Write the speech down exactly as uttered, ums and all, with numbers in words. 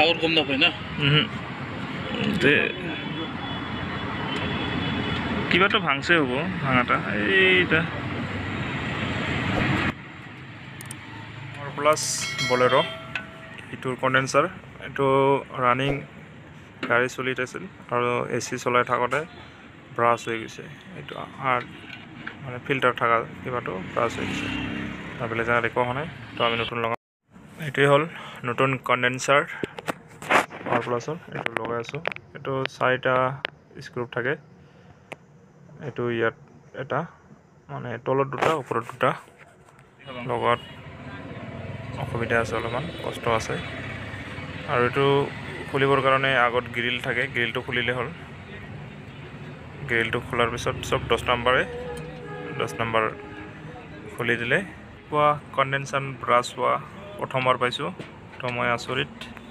আগত গম নাপায় না কিবাটো ভাঙছে হ'ব ভাঙাটা এইটা প্লাস bolero এটোৰ কন্ডেন্সাৰ এটো ৰানিং গাড়ী চলি আছিল আৰু এসি চলাই থাকতে ব্ৰাছ হৈ গৈছে এটো আর মানে ফিল্টার থাকা কিবাটো ব্ৰাছ হৈ গৈছে তাহলে জানা দেখো হনে তো আমি নতুন লগা এটোই হল নতুন কন্ডেন্সাৰ আর প্লাসৰ এটো লগাই আছো এটো চাৰিটা স্ক্ৰু থাকে এটো ইয়াত এটা মানে তলত দুটা ওপৰত দুটা লগত অসুবিধা আছে অলপমান কষ্ট আছে আৰু এটো খুলিবৰ কাৰণে আগত গ্ৰিল থাকে গ্ৰিলটো খুলিলে হল গ্ৰিলটো খোলাৰ পিছত সব দহ নম্বৰে দহ নম্বৰ খুলি দিলে কোৱা কন্ডেনসাৰ ব্ৰাছ হোৱা প্ৰথমবাৰ পাইছো তো মই আচৰিত